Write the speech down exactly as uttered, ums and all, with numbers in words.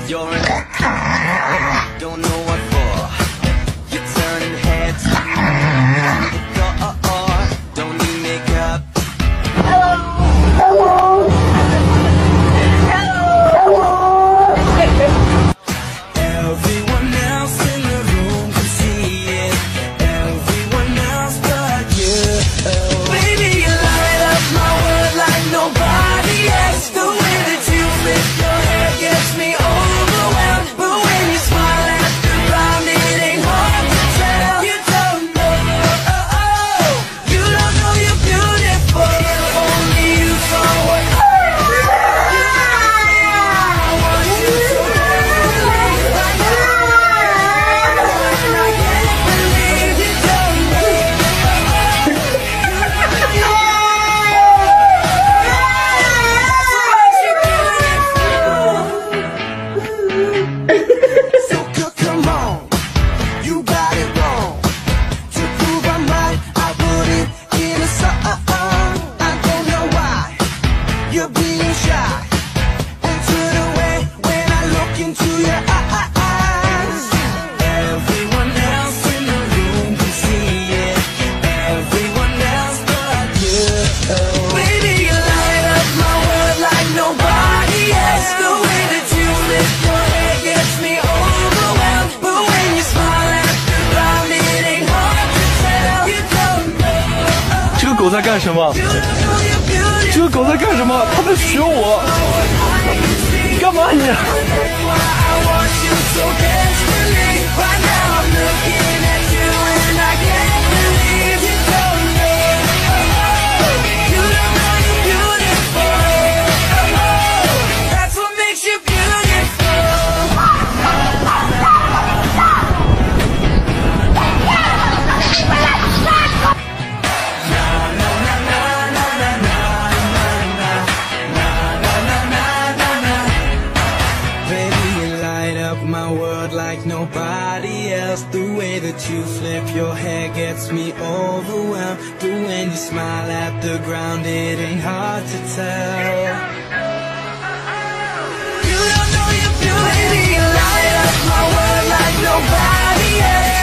You're in don't know what for. You're turning heads to the door. Don't need makeup. Hello. Hello. Everyone else in the room can see it. Everyone else but you. Baby, you light up my world like nobody else. The way that you flip your hair gets me overwhelmed. But when you smile at the ground, it ain't hard to tell. You don't know, oh, oh. You don't know you're beautiful. Only you saw what I want you so badly right now. And I can't believe you don't know, oh, so c- come on, you got it wrong. To prove I'm right, I put it in a song. I don't know why you're being shy and turn away when I look into your eyes. Everyone else in the room can see it. Everyone else but you. Baby, you light up my world like nobody else. The way that you lift your hair gets me overwhelmed. But when you smile at the ground, it ain't hard to tell. You don't know. 这个狗在干什么？ You don't know you're beautiful. 这个狗在干什么？它在学我，干嘛你？ I want you so desperately. Right now I'm looking at you and I can't believe you don't know. You don't know you're beautiful. That's what makes you beautiful. Baby, you light up my world like nobody else. The way that you flip your hair gets me overwhelmed. But when you smile at the ground, it ain't hard to tell. You don't know you're beautiful. Baby, you light up my world like nobody else.